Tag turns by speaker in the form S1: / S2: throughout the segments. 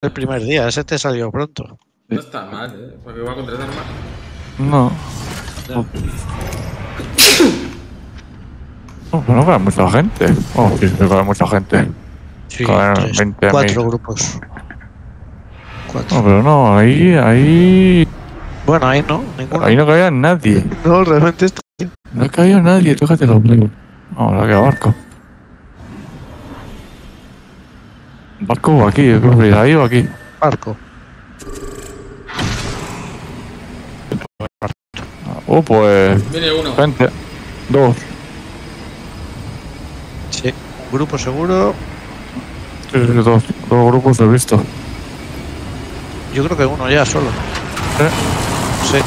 S1: El primer día, ese te salió pronto.
S2: No está mal, porque va con 3 armas.
S3: No.
S1: Ya.
S3: No, pero no cae mucha gente. Oh, sí, sí, cae mucha gente.
S1: Sí,
S3: Caen 20
S1: 4 grupos. 4.
S3: No, pero no, ahí.
S1: Bueno, ahí no, ninguno.
S3: Ahí no caía nadie.
S1: No, realmente está.
S3: No ha caído nadie, tócate los huevos. Ahora que barco. Barco o aquí, ahí o aquí.
S1: Barco.
S3: Oh, pues.
S2: Viene uno.
S3: Gente. 2.
S1: Sí, un grupo seguro.
S3: Sí, sí, dos grupos he visto.
S1: Yo creo que uno ya solo. Sí.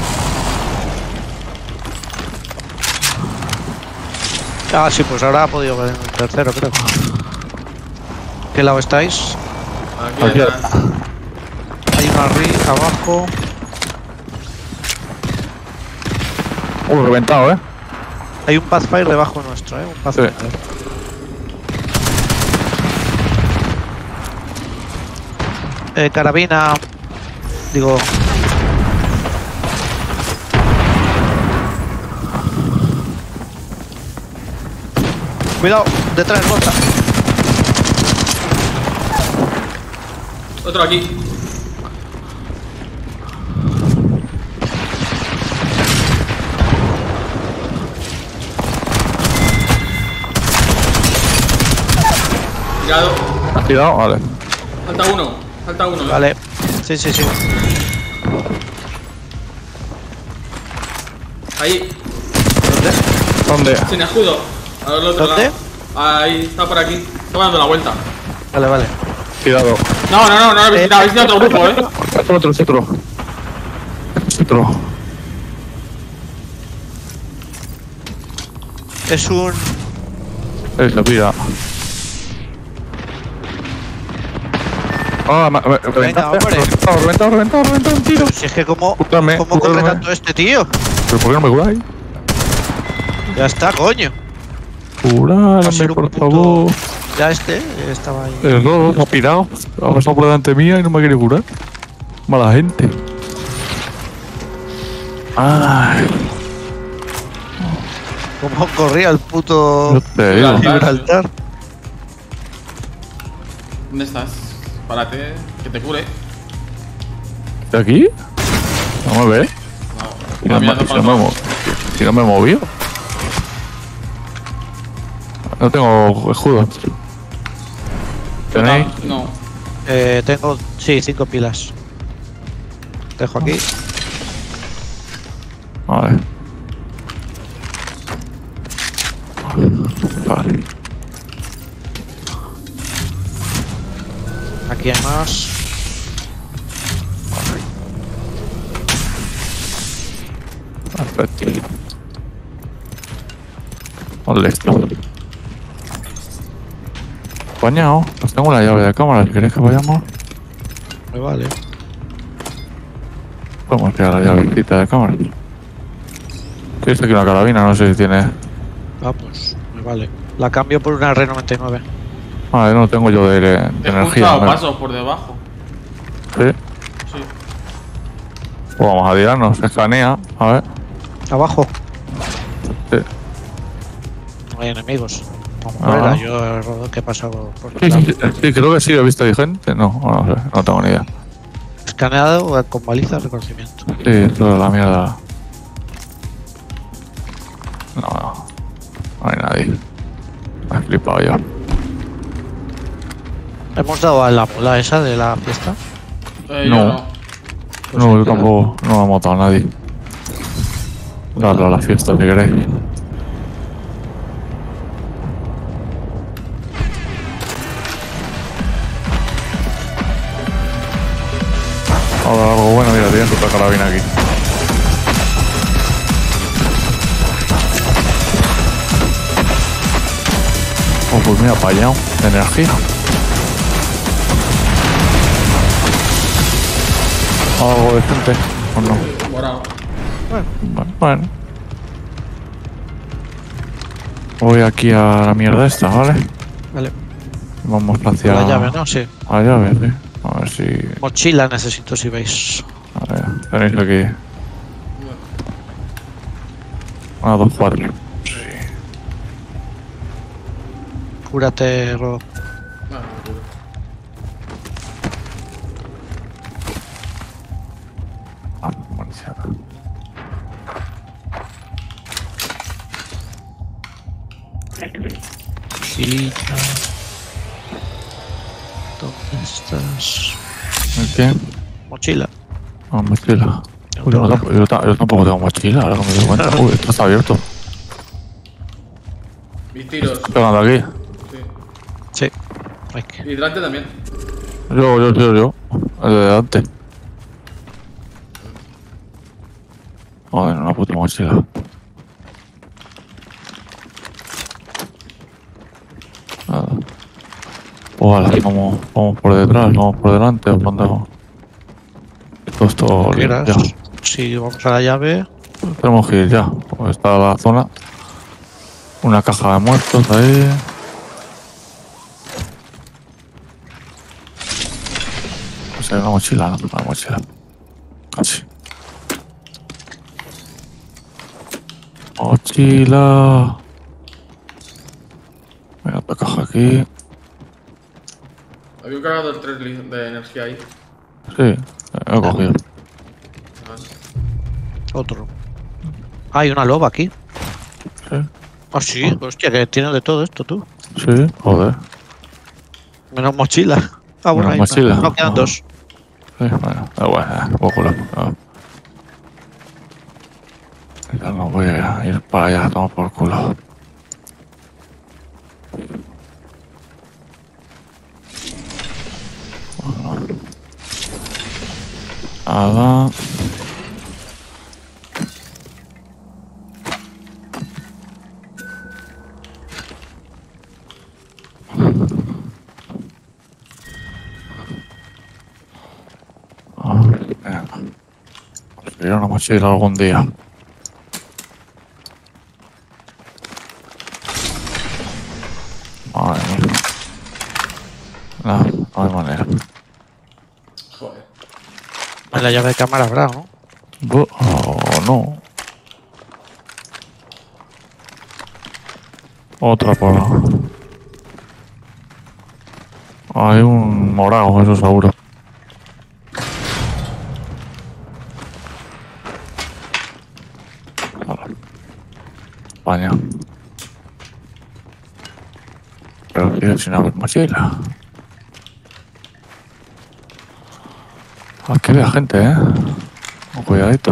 S1: Ah, sí, pues ahora ha podido caer un tercero, creo. ¿Qué lado estáis?
S2: Aquí
S3: Aquí.
S2: atrás.
S1: Hay uno arriba, abajo.
S3: Reventado,
S1: Hay un Pathfire debajo nuestro, un Pathfire. Carabina. Digo. Cuidado, detrás, bota.
S2: Otro aquí. Tirado.
S3: ¿Has tirado? Vale.
S2: Falta uno. Falta uno.
S1: Vale. Sí, sí, sí.
S2: Ahí.
S3: ¿Dónde?
S2: Sin escudo. Al otro
S1: ¿Dónde?
S2: lado. Ahí, está por aquí. Está dando la vuelta.
S1: Vale, vale.
S3: Tirado.
S2: No, habéis tirado otro grupo,
S3: Otro.
S1: Es un.
S3: La pira. Ah,
S1: Venga, hombre.
S3: reventado un tiro.
S1: Si es que cómo
S3: Cúrame,
S1: corre
S3: cúrame.
S1: tanto este tío.
S3: ¿Pero por qué no me curáis?
S1: Ya está, coño. Va a
S3: Curarme,
S1: ser un
S3: por
S1: puto-
S3: favor.
S1: Ya estaba ahí.
S3: El Rodo ha pirado. Ha pasado por delante mía y no me quiere curar. Mala gente. Ay,
S1: ¿Cómo corría el puto
S3: yo te digo.
S1: Gibraltar?
S2: ¿Dónde estás? Párate, que te cure.
S3: ¿De aquí? ¿No me ves?
S2: No, mirando para atrás.
S3: Si no me he movido. No tengo escudo. ¿Tenéis?
S2: No.
S1: Tengo, sí, 5 pilas. Dejo aquí.
S3: Vale. Vale.
S1: Aquí hay más.
S3: Perfecto. ¿Dónde está? Apañado. Pues tengo la llave de cámara. Si queréis que vayamos,
S1: Me vale.
S3: podemos tirar la llavecita de cámara. Tienes aquí una carabina, no sé si tiene.
S1: Vamos, me vale. La cambio por una R99.
S3: Vale, no tengo yo de
S2: He
S3: energía.
S2: escuchado
S3: ¿no?
S2: pasos por debajo.
S3: Sí.
S2: Sí.
S3: Pues vamos a tirarnos. Escanea. A ver.
S1: Abajo.
S3: Sí.
S1: No hay enemigos. Como
S3: Ah.
S1: era yo que he pasado por
S3: Sí,
S1: el lado.
S3: sí, creo que sí, he visto ahí gente. No, no sé, no tengo ni idea.
S1: Escaneado con baliza de reconocimiento.
S3: Sí, toda la mierda. No hay nadie. Me he flipado yo.
S1: ¿Hemos dado a la mula esa de la fiesta?
S3: No.
S2: Yo no.
S1: Pues
S3: No,
S1: sí,
S3: yo tampoco. No me ha matado a nadie. Darlo a la fiesta si queréis. Ahora algo bueno, mira, tienes otra carabina aquí. Oh, pues mira, apañado de energía. Algo decente, o no.
S2: Morado.
S3: Bueno. Voy aquí a la mierda esta, ¿vale?
S1: Vale.
S3: Vamos hacia
S1: La llave, ¿no? Sí.
S3: a la llave, sí. A ver si...
S1: Mochila necesito si veis.
S3: A ver, tenéis aquí... Una, dos, cuatro. Sí.
S1: Cúrate, Rob.
S2: Ah,
S3: Ah, buenísimo.
S1: Mochilita. ¿Dónde estás?
S3: ¿El qué?
S1: Mochila.
S3: Ah, mochila. Uy, yo tampoco tengo mochila, ahora que me doy cuenta. Uy, esto está abierto.
S2: mis tiros.
S3: Pegando aquí.
S2: Sí.
S1: Sí. Aquí.
S2: Y delante también.
S3: Yo. El de delante. Joder, una puta mochila. Nada. Ojalá, vamos por detrás, vamos por delante, o cuando... Esto
S1: ¿Qué
S3: ya.
S1: quieras? Si vamos a la llave.
S3: Tenemos que ir ya. Está la zona. Una caja de muertos ahí. Pues hay una mochila, no, una mochila. Casi. Mochila. Mira otra caja aquí.
S2: Había un cargador 3 de energía ahí.
S3: Sí, he cogido.
S2: Vale.
S1: Otro. Hay una loba aquí.
S3: Sí,
S1: Ah, sí. Hostia, que tiene de todo esto, tú.
S3: sí, joder.
S1: Menos mochila. Ah, bueno,
S3: Menos
S1: ahí
S3: mochila.
S1: no quedan dos.
S3: Sí, bueno, da igual, un poco loco. Ya no voy a ir para allá, toma por culo. Bueno. Nada. Venga. Conseguiré una mochila algún día. Madre mía. No hay manera.
S2: Joder.
S1: En la llave de cámara habrá, ¿no?
S3: Oh, no. Otra por... Hay un morado, eso seguro. España. Pero quiero sin haber mochila. Aquí había gente, Con cuidadito.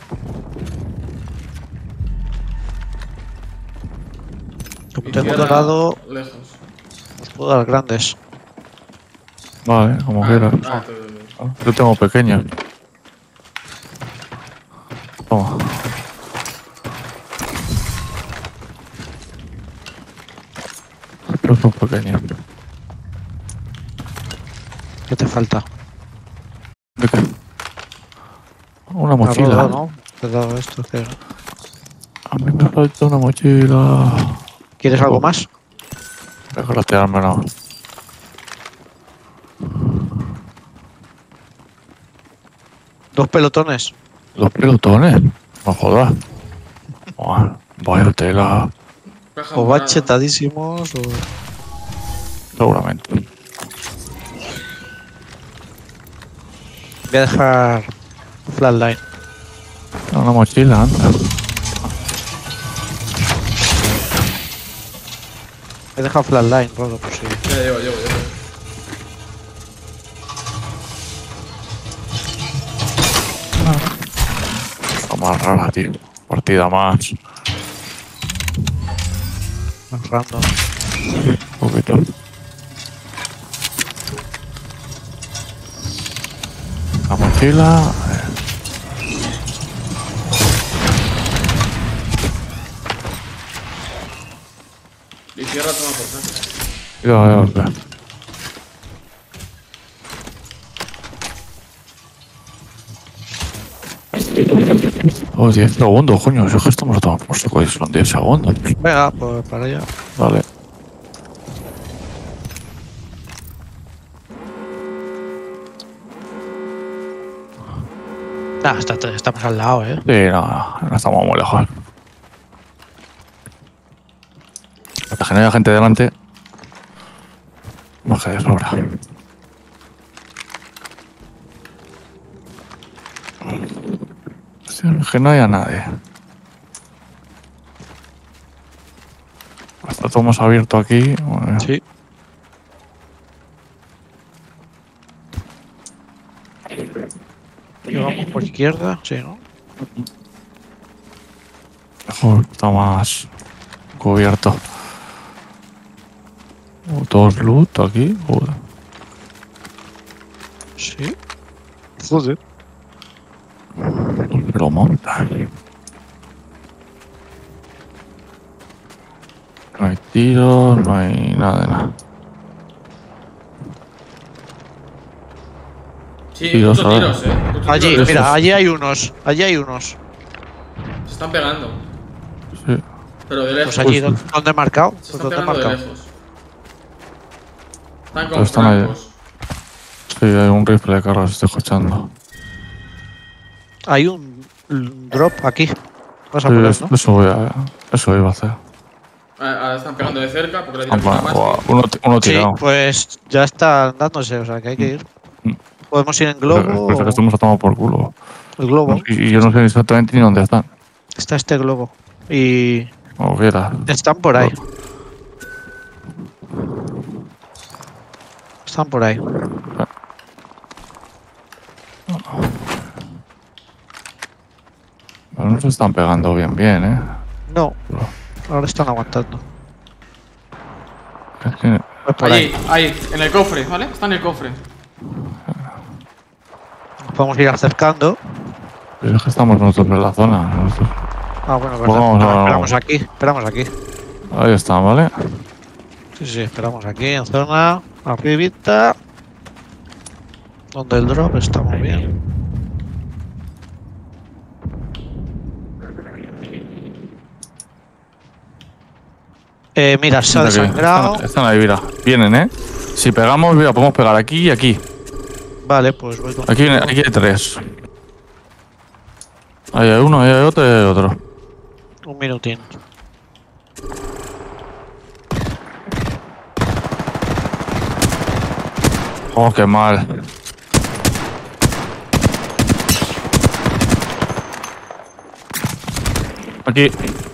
S1: Como tengo
S2: Izquierda,
S1: dorado,
S2: lejos.
S1: os puedo dar grandes.
S3: Vale, como quieras. Yo tengo pequeños. Toma. Pero son pequeños.
S1: ¿Qué te falta?
S3: ¿De qué? Una
S1: Ah,
S3: mochila.
S1: ¿no? Te he dado esto.
S3: A mí me falta una mochila.
S1: ¿Quieres algo más?
S3: Déjala tirarme una.
S1: Dos pelotones.
S3: Los pelotones. No jodas. Buah, vaya tela.
S2: Caja
S1: O
S2: morada.
S1: bachetadísimos o...
S3: Seguramente.
S1: Voy a dejar flatline.
S3: Una mochila, anda.
S1: He dejado flatline, Rodo, por si...
S2: Ya llevo.
S3: Está más rara, tío. Partida más.
S1: Más random.
S3: Un poquito. La mochila.
S2: Y cierra toma por saco.
S3: Ya. Oh, 10 segundos, coño. Si es que estamos a tomar por saco y son 10 segundos.
S1: Venga, pues para allá.
S3: Vale.
S1: Ah, estamos al lado,
S3: Sí, no estamos muy lejos. Hasta que no haya gente delante. Más que de sobra. Sí, que no haya nadie. Está todo más abierto aquí. Bueno,
S1: Sí. Y vamos por izquierda, sí, ¿no?
S3: mejor, está más cubierto. Dos loot aquí. Joder.
S1: Sí. Joder.
S3: Lo monta. No hay tiros, no hay nada de nada.
S2: Sí,
S3: Tiros,
S2: muchos
S3: a ver.
S2: tiros, muchos
S1: Allí,
S2: tiros.
S1: mira, allí hay unos. Allí hay unos.
S2: Se están pegando.
S3: Sí.
S2: Pero de lejos.
S1: Pues allí,
S3: Justo.
S1: ¿dónde he marcado?
S2: Se
S1: Pues
S2: están
S1: ¿dónde he
S2: pegando de
S1: marcado?
S2: lejos. Están
S3: Pero
S2: con
S3: están ahí.
S2: francos.
S3: Sí, hay un rifle de carros, estoy escuchando.
S1: Hay un drop aquí. Vas a
S3: Sí,
S1: por él, ¿no?
S3: eso iba a hacer.
S2: Ahora están pegando de cerca porque le tiran una más.
S3: Buah, uno
S1: Sí,
S3: tirado.
S1: pues ya está dándose, o sea que hay que ir.
S3: Mm.
S1: Podemos ir en
S3: Pero
S1: globo.
S3: que estamos a tomar por culo.
S1: El globo.
S3: Y yo no sé exactamente ni dónde están.
S1: Está este globo. Y
S3: O qué era.
S1: están por ahí. Están por ahí.
S3: Pero no se están pegando bien, ¿eh?
S1: No, ahora están aguantando.
S3: Es que
S1: Pues por
S2: Allí,
S1: ahí.
S2: ahí, en el cofre, ¿vale? Está en el cofre.
S1: Nos podemos ir acercando.
S3: es que estamos nosotros en la zona. Nosotros.
S1: Ah, bueno,
S3: Pues vamos,
S1: no,
S3: vamos.
S1: esperamos aquí. Esperamos aquí.
S3: Ahí están, ¿vale?
S1: Sí, sí, esperamos aquí en zona arribita. Donde el drop está muy bien. Mira, se ha
S3: Mira que
S1: desangrado.
S3: están ahí, mira. Vienen, ¿eh? Si pegamos, mira, podemos pegar aquí y aquí.
S1: Vale, pues voy con.
S3: Aquí hay tres. Ahí hay uno, ahí hay otro y ahí hay otro.
S1: Un minutín.
S3: Oh, qué mal. Aquí.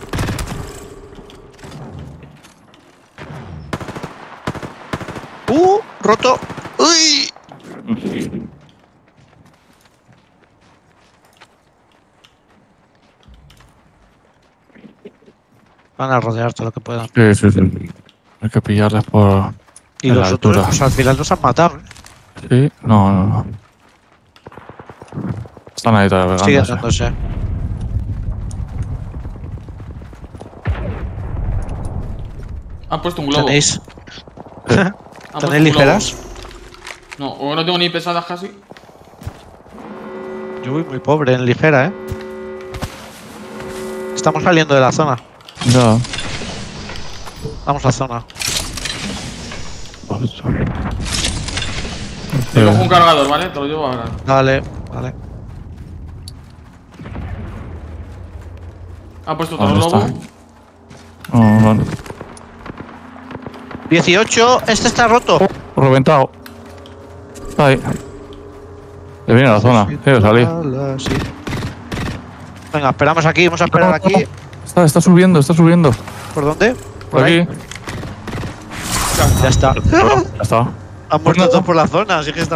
S1: ¡Roto! ¡Uy! Van a rodear todo lo que puedan.
S3: Sí, sí, sí. Hay que pillarles por.
S1: Y
S3: en
S1: los
S3: la
S1: otros,
S3: altura.
S1: pues al final nos han matado.
S3: Sí, no. Están ahí todavía
S1: Siguen
S3: pegándose.
S1: dándose.
S2: Han puesto un globo.
S1: ¿Tenéis?
S2: Han puesto
S1: ¿Tenéis
S2: un globo.
S1: ligeras?
S2: No, o no tengo ni pesadas casi.
S1: Yo voy muy pobre en ligera, ¿eh? Estamos saliendo de la zona.
S3: Ya.
S1: Vamos a zona.
S2: Te cojo un cargador, ¿vale? Te lo llevo ahora.
S1: Vale, vale.
S2: Han puesto otro
S3: ¿Dónde
S2: globo.
S3: está? No.
S1: 18, este está roto.
S3: Reventado. Está ahí. Le viene a la zona. Tiene que salir.
S1: Sí. Venga, esperamos aquí, vamos a esperar aquí.
S3: Está subiendo, está subiendo.
S1: ¿Por dónde?
S3: Por
S1: ahí.
S3: aquí.
S1: Ya está.
S3: Ya está.
S1: Han muerto todos por la zona, así que está.